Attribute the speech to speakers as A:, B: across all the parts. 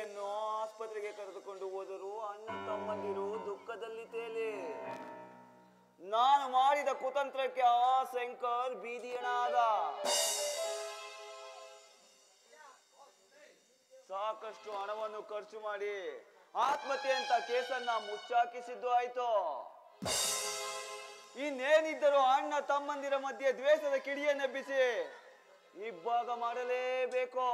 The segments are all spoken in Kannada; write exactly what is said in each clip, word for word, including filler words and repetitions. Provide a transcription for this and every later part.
A: ತಂಗಿಯನ್ನು ಆಸ್ಪತ್ರೆಗೆ ಕರೆದುಕೊಂಡು ಹೋದರು. ಅಣ್ಣ ತಮ್ಮಂದಿರು ದುಃಖದಲ್ಲಿ ತೇಲಿ. ನಾನು ಮಾಡಿದ ಕುತಂತ್ರಕ್ಕೆ ಆ ಶಂಕರ್ ಬೀದಿಯನಾದ. ಸಾಕಷ್ಟು ಹಣವನ್ನು ಖರ್ಚು ಮಾಡಿ ಆತ್ಮಹತ್ಯೆ ಅಂತ ಕೇಸನ್ನ ಮುಚ್ಚಾಕಿಸಿದ್ದು ಆಯ್ತು. ಇನ್ನೇನಿದ್ದರೂ ಅಣ್ಣ ತಮ್ಮಂದಿರ ಮಧ್ಯೆ ದ್ವೇಷದ ಕಿಡಿಯನ್ನೆಬ್ಬಿಸಿ ಇಬ್ಬಾಗ ಮಾಡಲೇಬೇಕು.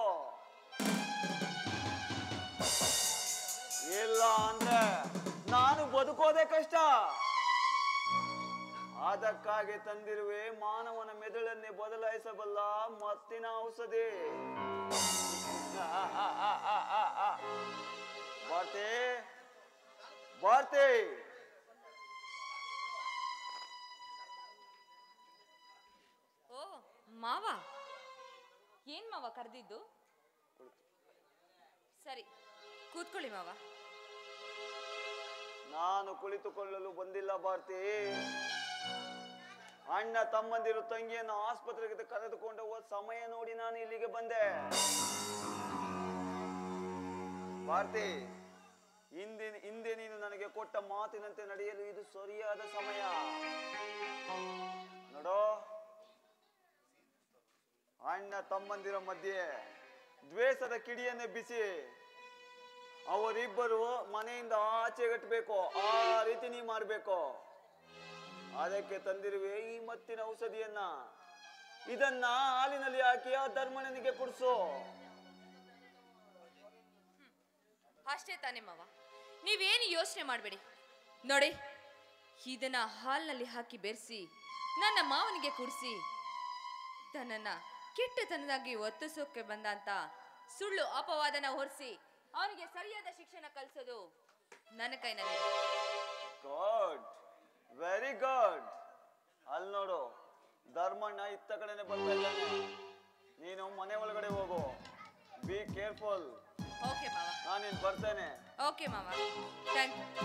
A: ಇಲ್ಲ ಅಂದ್ರೆ ನಾನು ಬದುಕೋದೇ ಕಷ್ಟ. ಅದಕ್ಕಾಗಿ ತಂದಿರುವೆ ಮಾನವನ ಮೆದುಳನ್ನೇ ಬದಲಾಯಿಸಬಲ್ಲ ಮತ್ತಿನ ಔಷಧಿ. ಭಾರತಿ ಭಾರತಿ
B: ಓ ಮಾವ, ಏನ್ ಮಾವ ಕರೆದಿದ್ದು? ಸರಿ ಕೂತ್ಕೊಳ್ಳಿ ಮಾವ.
A: ನಾನು ಕುಳಿತುಕೊಳ್ಳಲು ಬಂದಿಲ್ಲ ಭಾರತಿ. ಅಣ್ಣ ತಮ್ಮಂದಿರು ತಂಗಿಯನ್ನು ಆಸ್ಪತ್ರೆಗೆ ಕರೆದುಕೊಂಡು ಹೋದ ಸಮಯ ನೋಡಿ ನಾನು ಇಲ್ಲಿಗೆ ಬಂದೆ. ಭಾರತಿ, ಹಿಂದೆ ಹಿಂದೆ ನೀನು ನನಗೆ ಕೊಟ್ಟ ಮಾತಿನಂತೆ ನಡೆಯಲು ಇದು ಸರಿಯಾದ ಸಮಯ. ನೋಡೋ, ಅಣ್ಣ ತಮ್ಮಂದಿರ ಮಧ್ಯೆ ದ್ವೇಷದ ಕಿಡಿಯನ್ನೆಬ್ಬಿಸಿ ಅವರಿಬ್ಬರು ಮನೆಯಿಂದ ಆಚೆಗಟ್ಟಬೇಕು. ಆ ರೀತಿ ನೀ ಮಾಡಬೇಕು. ಅದಕ್ಕೆ ತಂದಿರುವೆ ಈ ಮತ್ತಿನ ಔಷಧಿಯನ್ನ. ಇದನ್ನ ಹಾಲಿನಲ್ಲಿ ಹಾಕಿ ಆ ಧರ್ಮಣ್ಣನಿಗೆ ಕುಡಿಸು.
B: ಅಷ್ಟೇ ತಾನೇ ಮಾವ, ನೀವೇನು ಯೋಚನೆ ಮಾಡಬೇಡಿ. ನೋಡಿ, ಇದನ್ನ ಹಾಲಿನಲ್ಲಿ ಹಾಕಿ ಬೆರೆಸಿ ನನ್ನ ಮಾವನಿಗೆ ಕುಡಿಸಿ ತನ್ನನ್ನ ಕೆಟ್ಟತನದಾಗಿ ಒತ್ತಿಸೋಕೆ ಬಂದ ಅಂತ ಸುಳ್ಳು ಅಪವಾದನ ಹೊರಿಸಿ ಅವನಿಗೆ ಸರಿಯಾದ ಶಿಕ್ಷಣ ಕಲಿಸೋದು ನನ್ನ ಕೈನಲ್ಲಿ.
A: Good, very good. ಅಲ್ಲಿ ನೋಡು, ಧರ್ಮಣ್ಣ ಇತ್ತ ಕಡೆನೆ ಬರ್ತಾ ಇದ್ದಾನೆ. ನೀನು ಮನೆ ಒಳಗಡೆ ಹೋಗು. Be careful.
B: ಓಕೆ ಮಾವ,
A: ನಾನಿನ್ ಬರ್ತೇನೆ.
B: ಓಕೆ ಮಾವ, ಥ್ಯಾಂಕ್ ಯು.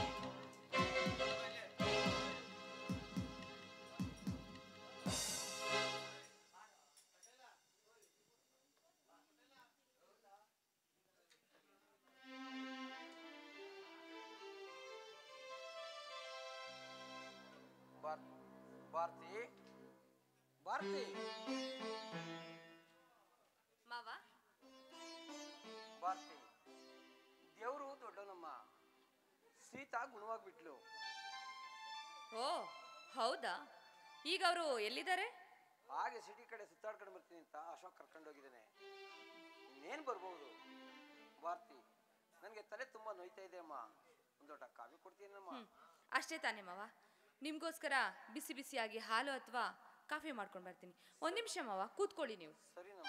C: ಭಾರತಿ ಭಾರತಿ
B: ಮಾವ,
C: ಭಾರತಿ, ದೇವರು ದೊಡ್ಡನಮ್ಮ. ಸೀತಾ ಗುಣವಾಗ್ಬಿಟ್ಲು.
B: ಓ ಹೌದಾ? ಈಗ ಅವರು ಎಲ್ಲಿದ್ದಾರೆ?
C: ಹಾಗೆ ಸಿಟಿ ಕಡೆ ಸುತ್ತಾಡ್ಕೊಂಡು ಬರ್ತೀನಿ ಅಂತ ಅಶೋಕ್ ಕರ್ಕೊಂಡು ಹೋಗಿದ್ದೇನೆ. ಇನ್ನೇನು ಬರ್ಬೋದು. ಭಾರತಿ, ನನಗೆ ತಲೆ ತುಂಬಾ ನೋಯ್ತಾ ಇದೆ ಅಮ್ಮ. ಒಂದು ದೊಡ್ಡ ಕಾಫಿ ಕೊಡ್ತೀನಮ್ಮ?
B: ಅಷ್ಟೇ ತಾನೇ ಮಾವ, ನಿಮ್ಗೋಸ್ಕರ ಬಿಸಿ ಬಿಸಿಯಾಗಿ ಹಾಲು ಅಥವಾ ಕಾಫಿ ಮಾಡ್ಕೊಂಡು ಬರ್ತೀನಿ. ಒಂದು ನಿಮಿಷ ಮಾವ, ಕೂತ್ಕೊಳ್ಳಿ ನೀವು.
C: ಸರಿನಮ್ಮ.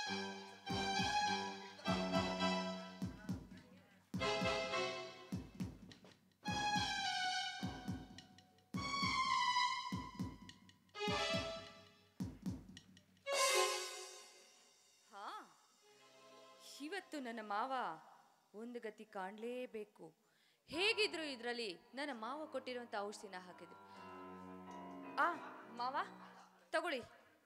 B: ಹಾ, ಇವತ್ತು ನನ್ನ ಮಾವ ಒಂದು ಗತಿ ಕಾಣಲೇಬೇಕು. ಹೇಗಿದ್ರು ಇದರಲ್ಲಿ ನನ್ನ ಮಾವ ಕೊಟ್ಟಿರುವಂತ ಔಷಧಿನ ಹಾಕಿದ್ರು. ಆ ಮಾವ ತಗೊಳ್ಳಿ.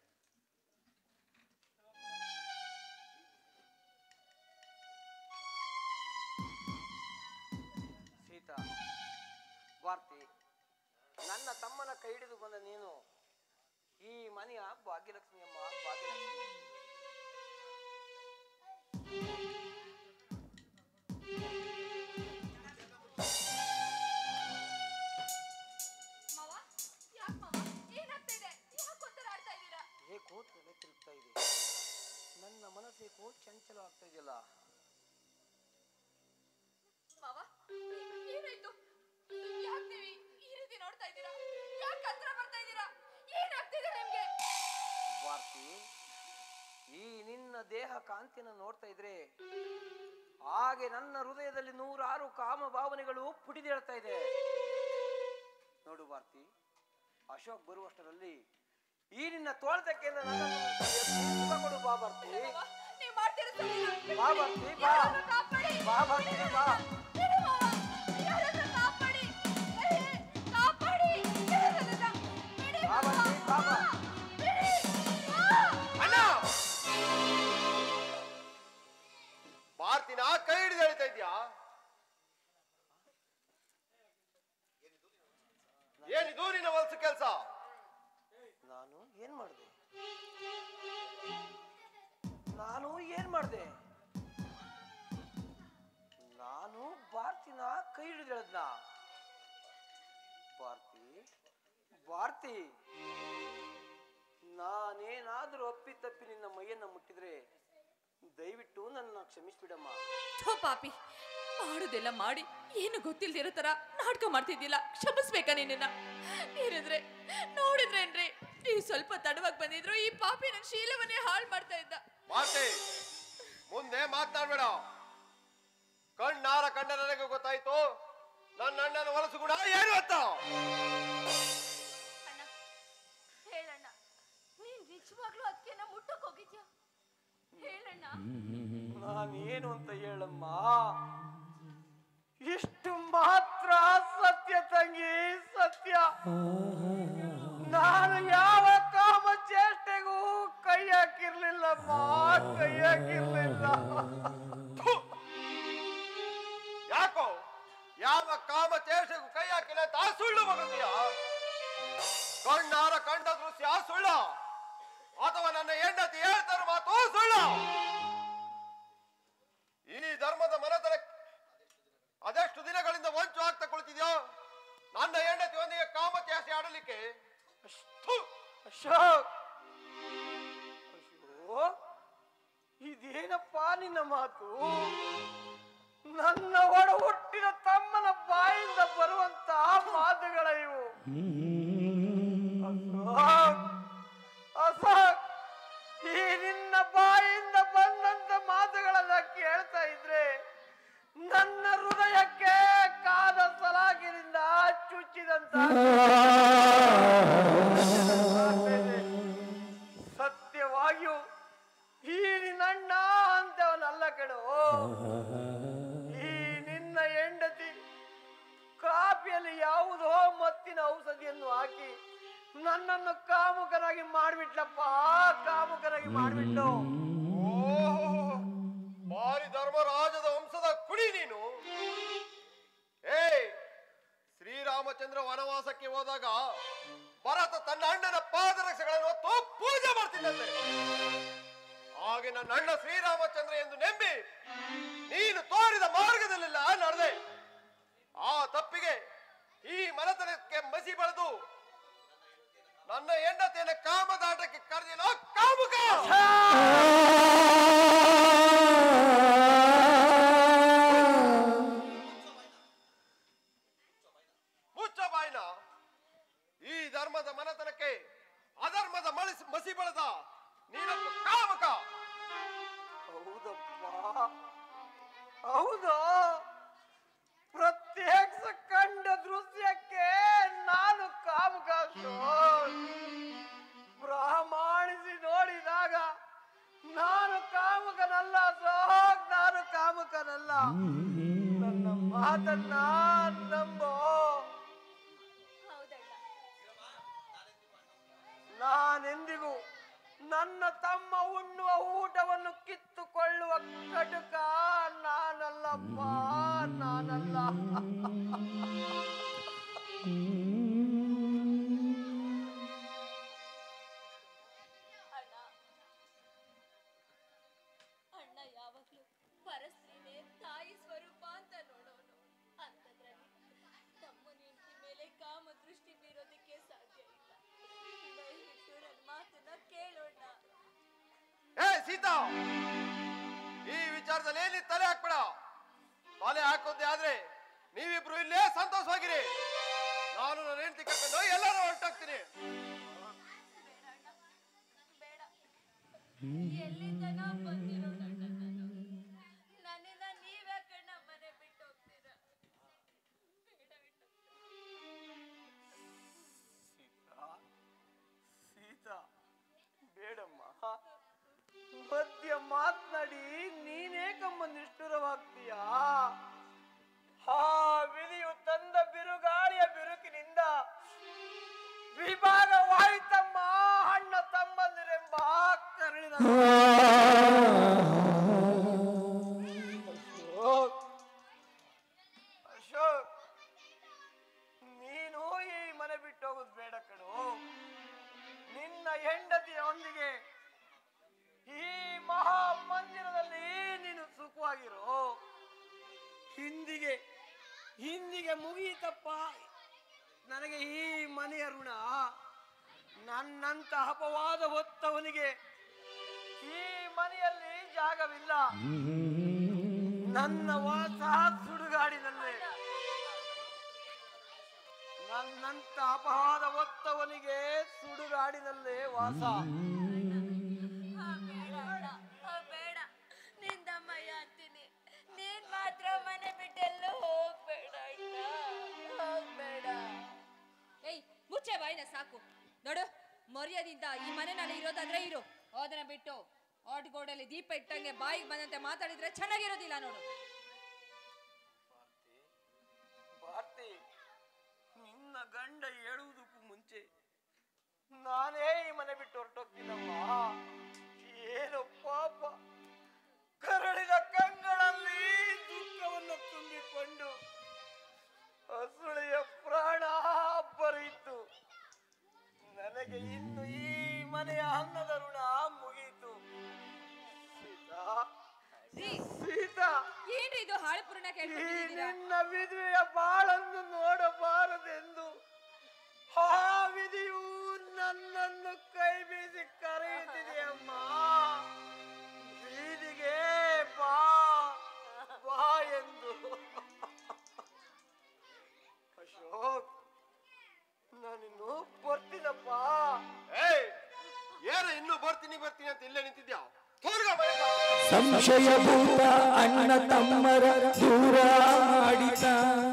C: ಸೀತಾ, ಭಾರತಿ, ನನ್ನ ತಮ್ಮನ ಕೈ ಹಿಡಿದು ಬಂದ ನೀನು ಈ ಮನೆಯ ಭಾಗ್ಯಲಕ್ಷ್ಮಿ ಅಮ್ಮ, ಭಾಗ್ಯಲಕ್ಷ್ಮಿ. ಏಕೋ ತಲೆ ತಿರುಗ್ತಾ ಇದೆ. ನನ್ನ ಮನಸ್ಸೇಕೋ ಚಂಚಲ ಆಗ್ತಾ ಇದೆಯಲ್ಲ.
B: ಮಾವ, ಏನಾಯ್ತು? ಯಾಕೆ ನೀವು ಈ ರೀತಿ ನೋಡ್ತಾ ಇದ್ದೀರಾ? ಯಾಕೆ ಹತ್ರ ಬರ್ತಾ ಇದ್ದೀರಾ? ಏನಾಗ್ತಿದೆ ನಿಮ್ಗೆ?
C: ಭಾರತಿ, ಈ ನಿನ್ನ ದೇಹ ಕಾಂತಿನ ನೋಡ್ತಾ ಇದ್ರೆ ಹಾಗೆ ನನ್ನ ಹೃದಯದಲ್ಲಿ ನೂರಾರು ಕಾಮ ಭಾವನೆಗಳು ಪುಟಿದೇಳ್ತಾ ಇದೆ. ನೋಡು ಭಾರತಿ, ಅಶೋಕ್ ಬರುವಷ್ಟರಲ್ಲಿ ಈ ನಿನ್ನ ತೋಳ್ತಕ್ಕೆ ಕೊಡು. ಬಾ ಭಾರತಿ, ಬಾ ಭಾರತಿ, ಬಾ ಬಾ ಭಾರತಿ, ಬಾ.
D: ಭಾರತಿನ ಕೈ ಹಿಡಿದು ಹೇಳ್ತಾ ಇದ್ಯಾ? ಏನಿದು ನಿನ್ನ ಹೊಲಸು ಕೆಲಸ?
C: ನಾನು ಏನ್ ಮಾಡಿದೆ ನಾನು ಏನ್ ಮಾಡಿದೆ ನಾನು ಭಾರತಿನ ಕೈ ಹಿಡಿದು ಹೇಳದ್ನ? ಭಾರತಿ ಭಾರತಿ ನಾನೇನಾದ್ರೂ ಅಪ್ಪಿ ತಪ್ಪಿ ನಿನ್ನ ಮೈಯನ್ನ ಮುಟ್ಟಿದ್ರೆ ದಯವಿಟ್ಟು ನನ್ನ ಕ್ಷಮಿಸ್ಬಿಡಮ್ಮ.
B: ಥೋ ಪಾಪಿ, ಮಾಡುದೆಲ್ಲ ಮಾಡಿ ಏನು ಗೊತ್ತಿಲ್ದಿರೋ ತರ ನಾಟಕ ಮಾಡ್ತಿದ್ದಿಲ್ಲ. ಕ್ಷಮಿಸ್ಬೇಕಾ ನಿನ್ನ? ಏನಿದ್ರೆ ನೋಡಿದ್ರೇನ್ರಿ, ನೀವು ಸ್ವಲ್ಪ ತಡವಾಗಿ ಬಂದಿದ್ರು ಈ ಪಾಪಿ ನನ್ನ ಶೀಲವನ್ನೇ ಹಾಳು ಮಾಡ್ತಾ ಇದ್ದ.
D: ಮಾತೆ ಮುಂದೆ ಮಾತನಾಡ್ಬೇಡ. ಕಣ್ಣಾರ ಕಂಡ ನನಗೆ ಗೊತ್ತಾಯ್ತು ನನ್ನ ಅಣ್ಣನ ಹೊಲಸು ಗುಣ ಏನು ಅಂತ.
B: ಅಣ್ಣ ಹೇಳಣ್ಣ, ನೀನ್ ನಿಜವಾಗ್ಲೂ ಅದಕ್ಕೆ ನಾ ಮುಟ್ಟಕ್ ಹೋಗಿದ್ಯಾ? ಹೇಳಣ್ಣ.
C: ನಾನೇನು ಅಂತ ಹೇಳಮ್ಮ? ಇಷ್ಟು ಮಾತ್ರ ಸತ್ಯ ತಂಗಿ, ಸತ್ಯ. ನಾನು ಯಾವ ಕಾಮ ಚೇಷ್ಟೆಗೂ ಕೈ ಹಾಕಿರ್ಲಿಲ್ಲಮ್ಮ, ಕೈ ಹಾಕಿರ್ಲಿಲ್ಲ.
D: ಯಾಕೋ ಯಾವ ಕಾಮ ಚೇಷ್ಟೆಗೂ ಕೈ ಹಾಕಿಲ್ಲ ಅಂತ ಸುಳ್ಳು ಮಗತೀಯ? ಕಣ್ಣಾರ ಕಂಡ ದೃಶ್ಯ ಸುಳ್ಳ ಅಥವಾ ನನ್ನ ಹೆಂಡತಿ ಹೇಳ್ತಾರ ಮಾತು ಸುಳ್ಳ? ಈ ಧರ್ಮದ ಮನತನ ಅದೆಷ್ಟು ದಿನಗಳಿಂದ ವಂಚು ಆಗ್ತಾ ಕುಳಿತಿದ್ಯೋ ನನ್ನ ಹೆಂಡತಿಯೊಂದಿಗೆ ಕಾಮತ್ಯಾಸೆ ಆಡಲಿಕ್ಕೆ?
C: ಅಶೋಕ್, ಅಶೋಕ್, ಇದೇನಪ್ಪ ನಿನ್ನ ಮಾತು? ನನ್ನ ಒಡ ಹುಟ್ಟಿದ ತಮ್ಮನ ಬಾಯಿಂದ ಬರುವಂತ ಮಾತುಗಳ ಇವು. ಅಶೋಕ್, ಅಶೋಕ್, ಈ ನಿನ್ನ ಬಾಯಿಂದ ಬಂದಂತ ಮಾತುಗಳನ್ನ ಕೇಳ್ತಾ ಇದ್ರೆ ನನ್ನ ಹೃದಯಕ್ಕೆ ಕಾದ ಸಲಾಗಿನಿಂದ ಚುಚ್ಚಿದಂತ. ಸತ್ಯವಾಗಿಯೂ ಈ ನಿನ್ನಣ್ಣ ಅಂತವನಲ್ಲ ಕಣೋ. ಈ ನಿನ್ನ ಹೆಂಡತಿ ಕಾಫಿಯಲ್ಲಿ ಯಾವುದೋ ಮತ್ತಿನ ಔಷಧಿಯನ್ನು ಹಾಕಿ ನನ್ನನ್ನು ಕಾಮುಕನಾಗಿ ಮಾಡ್ಬಿಟ್ಲಪ್ಪ, ಕಾಮುಕನಾಗಿ ಮಾಡ್ಬಿಟ್ಟು.
D: ಭಾರಿ ಧರ್ಮರಾಜದ ವಂಶದ ಕುಡಿ ನೀನು. ಏ ಶ್ರೀರಾಮಚಂದ್ರ ವನವಾಸಕ್ಕೆ ಹೋದಾಗ ಭರತ ತನ್ನ ಅಣ್ಣನ ಪಾದರಕ್ಷೆಗಳನ್ನು ಹೊತ್ತು ಪೂಜೆ ಮಾಡ್ತಿದ್ದಂತೆ. ಹಾಗೆ ನನ್ನ ಅಣ್ಣ ಶ್ರೀರಾಮಚಂದ್ರ ಎಂದು ನಂಬಿ ನೀನು ತೋರಿದ ಮಾರ್ಗದಲ್ಲೆಲ್ಲ ನಡೆದೆ. ಆ ತಪ್ಪಿಗೆ ಈ ಮನತನಕ್ಕೆ ಮಸಿ ಬಳೆದು ನನ್ನ ಹೆಂಡತಿಯನ್ನು ಕಾಮದಾಟಕ್ಕೆ ಕರೆದಿಲ್ಲ ಕಾಮುಕ. ಮುಚ್ಚ ಬಾಯ್ನ. ಈ ಧರ್ಮದ ಮನತನಕ್ಕೆ ಅಧರ್ಮದ ಮಳಿಸಿ ಮಸಿ ಬಳೆದ ನೀನೊಬ್ಬ ಕಾಮುಕ.
C: ಹೌದಪ್ಪ, ಹೌದು. ಪ್ರತ್ಯಕ್ಷ ಕಂಡ ದೃಶ್ಯಕ್ಕೆ ನಾನು ಕಾಮುಕ. ಪ್ರಾಮಾಣಿಸಿ ನೋಡಿದಾಗ ನಾನು ಕಾಮುಕನಲ್ಲ ಸೋಗ್, ನಾನು ಕಾಮುಕನಲ್ಲ. ನನ್ನ ಮಾತನ್ನ ನಂಬೋ. ನಾನೆಂದಿಗೂ ನನ್ನ ತಮ್ಮ ಉಣ್ಣುವ ಊಟವನ್ನು ಕಿತ್ತುಕೊಳ್ಳುವ ಕಟುಕ ನಾನಲ್ಲಪ್ಪ, ನಾನಲ್ಲ.
B: ಅಣ್ಣ ಯಾವಾಗ್ಲೂ ಪರಸ್ತ್ರೀನೇ ತಾಯಿ ಸ್ವರೂಪ ಅಂತ ನೋಡೋನು. ಅಂತದ್ರಲ್ಲಿ ತಮ್ಮನ ಹೆಂಡತಿ ಮೇಲೆ ಕಾಮ ದೃಷ್ಟಿ ಬೀರೋದಕ್ಕೆ ಸಾಧ್ಯ ಇಲ್ಲ. ದಯವಿಟ್ಟು ನನ್ನ ಮಾತನ್ನ ಕೇಳೋಣ.
D: ಏ ಸೀತಾ, ಈ ವಿಚಾರದಲ್ಲಿ ಏನಿ ತಲೆ ಹಾಕ್ಬೇಡ. ತಲೆ ಹಾಕೋದೇ ಆದ್ರೆ ನೀವಿಬ್ರು ಇಲ್ಲೇ ಸಂತೋಷವಾಗಿರಿ. ನಾನು ನನ್ನ ಹೆಂಡತಿ ಕರ್ಕೊಂಡು ಎಲ್ಲರೂ ಹೊರಟಾಗ್ತೀನಿ.
B: ಬೇಡ, ಎಲ್ಲಿಂದನ ಬಂದಿರೋಣ ನಾನು. ನನ್ನಿಂದ ನೀವೇ ಕಣ್ಣ ಮನೆ ಬಿಟ್ಟು ಹೋಗ್ತೀರಾ? ಬೇಡ ಬೇಡ.
C: ಸೀತಾ, ಸೀತಾ, ಬೇಡಮ್ಮ. ಮಧ್ಯ ಮಾತನಾಡಿ ನೀನೇಕಮ್ಮ ನಿಷ್ಠುರವಾಗ್ತೀಯಾ? ಆ ವಿಧಿಯು ತಂದ ಬಿರುಗಾಳಿಯ ಬಿರುಕಿನಿಂದ ವಿಭಾಗವಾಯಿತಮ್ಮ ಅಣ್ಣ ತಮ್ಮಂದಿರೆಂಬ ಕರುಳಿನ. ಮಕ್ಕಳೊಂದಿಗೆ ಈ ಮಹಾ ಮಂದಿರದಲ್ಲಿ ನೀನು ಸುಖವಾಗಿರೋ. ಹಿಂದಿಗೆ ಹಿಂದಿಗೆ ಮುಗಿಯಿತಪ್ಪ ನನಗೆ ಈ ಮನೆಯ ಋಣ. ನನ್ನಂತ ಅಪವಾದ ಹೊತ್ತವನಿಗೆ ಈ ಮನೆಯಲ್ಲಿ ಜಾಗವಿಲ್ಲ. ನನ್ನ ವಾಸ ಸುಡುಗಾಡಿನಲ್ಲೇ. ನನ್ನಂತ ಅಪವಾದ ಹೊತ್ತವನಿಗೆ ಸುಡುಗಾಡಿನಲ್ಲೇ ವಾಸ.
B: ಬೇಡ, ನಿಂದಮ್ಮಯ್ಯ ಅಂತೀನಿ. ನೀನ್ ಮಾತ್ರ ಮನೆ ಬಿಟ್ಟೆಲ್ಲ ಹೋಗ್ಬೇಡ, ಹೋಗ್ಬೇಡ. ಏಯ್, ಮುಚ್ಚೆ ಬಾಯಿನ ಸಾಕು. ನೋಡು, ಮರ್ಯಾದಿಂದ ಈ ಮನೆನಲ್ಲಿ ಇರೋದಾದ್ರೆ ಇರು. ಅದನ್ನ ಬಿಟ್ಟು ಆಟ್ಗೋಡಲ್ಲಿ ದೀಪ ಇಟ್ಟಂಗೆ ಬಾಯಿಗೆ ಬಂದಂತೆ ಮಾತಾಡಿದ್ರೆ ಚೆನ್ನಾಗಿರೋದಿಲ್ಲ ನೋಡು.
C: ಭಾರತಿ, ನಿನ್ನ ಗಂಡ ಹೇಳುವುದಕ್ಕೂ ಮುಂಚೆ ನಾನೇ ಈ ಮನೆ ಬಿಟ್ಟು ಹೊರಟೋಗ್ತೀನಮ್ಮ. ಏನು ಪಾಪ, ಕರಳಿದ ಕಂಗಳಲ್ಲಿ ದುಃಖವನ್ನು ತುಂಬಿಕೊಂಡು ಹಸುಳೆಯ ಪ್ರಾಣ ಬರೀತು. ನನಗೆ ಇನ್ನು ಈ ಮನೆಯ ಅನ್ನದ ಋಣ ಮುಗೀತು. ಸೀತಾ, ಸೀತಾ,
B: ಏನ್ರಿ ಇದು ಹಾಳು ಪೂರ್ಣ ಕೇಳ್ಕೊಂಡಿದ್ದೀರಾ?
C: ನಿನ್ನ ವಿಧವೆಯ ಬಾಳನ್ನು ನೋಡಬಾರದೆಂದು ಆ ವಿಧಿಯು ನನ್ನನ್ನು ಕೈ ಬೀಸಿ ಕರೆಯುತ್ತಿದೆ ಅಮ್ಮ. ಬೀದಿಗೆ ಬಾ ಬಾ ಎಂದು. ಅಶೋಕ್, ನಾನಿನ್ನು ಬರ್ತೀನಪ್ಪ.
D: ಏಯ್, ಏನ ಇನ್ನು ಬರ್ತೀನಿ ಬರ್ತೀನಿ ಅಂತ ಇಲ್ಲೇ ನಿಂತಿದ್ಯಾ?
E: ಸಂಶಯಭೂತ ಅಣ್ಣ ತಮ್ಮರ ದೂರ ಮಾಡಿದ.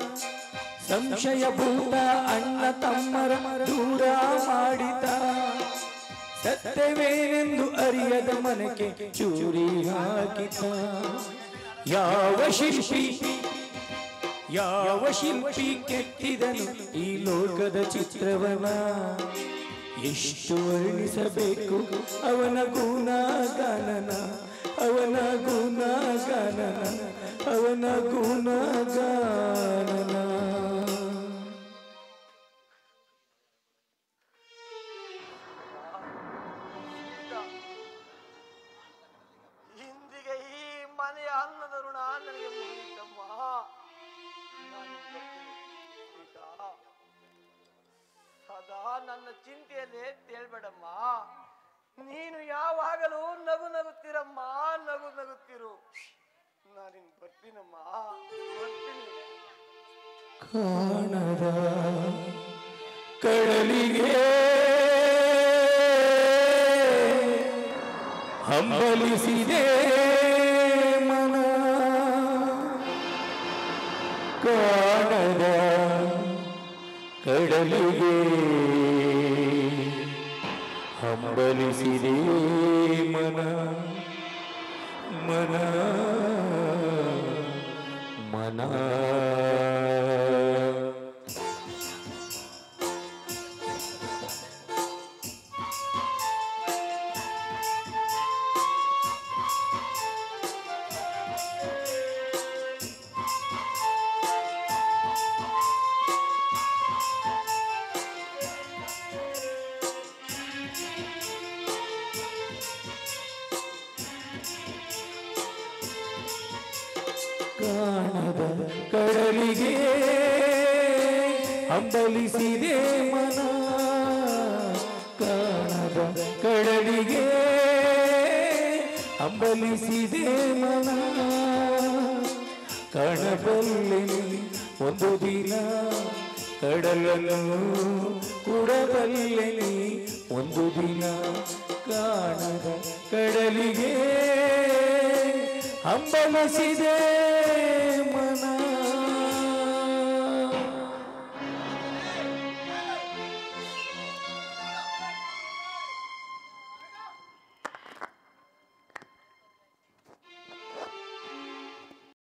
E: ಸಂಶಯಭೂತ ಅಣ್ಣ ತಮ್ಮರ ದೂರ ಮಾಡಿದ. ಸತ್ಯವೇನೆಂದು ಅರಿಯದ ಮನಕ್ಕೆ ಚೂರಿ ಹಾಕಿದ. ಯಾವ ಶಿಲ್ಪಿ ಯಾವ ಶಿಲ್ಪಿ ಕೆತ್ತಿದನು ಈ ಲೋಕದ ಚಿತ್ರವನ? ಎಷ್ಟು ವರ್ಣಿಸಬೇಕು ಅವನ ಗುಣಗಾನನ, ಅವನ ಗುಣಗಾನನ, ಅವನ ಗುಣಗಾನನ.
C: ಹಿಂದಿಗೆ ಈ ಮನೆಯ ಅನ್ನದ ಋಣ ನನಗೆ ಮುಗಿಯಿತಮ್ಮ. ಸದಾ ನನ್ನ ಚಿಂತೆಯಲ್ಲೇ ತೇಳ್ಬೇಡಮ್ಮ. ನೀನು ಯಾವಾಗಲೂ ನಗು ನಗುತ್ತೀರಮ್ಮ, ನಗು ನಗುತ್ತೀರು. ನಾನಿನ್ ಬರ್ತೀನಮ್ಮ, ಬರ್ತೀನಿ.
E: ಕಾಣದ ಕಡಲಿಗೆ ಹಂಬಲಿಸಿದೆ ಮನ. ಕಾಣದ ಕಡಲಿಗೆ ಹಂಬಲಿಸಿದೆ ಮನ. ಮನ ಮನ ಕಾಣದ ಕಡಲಿಗೆ ಹಂಬಲಿಸಿದೆ ಮನ. ಕಾಣದ ಕಡಲಿಗೆ ಹಂಬಲಿಸಿದೆ ಮನ. ಕಾಣಬಲ್ಲೆ ಒಂದು ದಿನ ಕಡಲನ್ನು ಕೂಡಬಲ್ಲೆ ಒಂದು ದಿನ. ಕಾಣದ ಕಡಲಿಗೆ ಹಂಬಲಿಸಿದೆ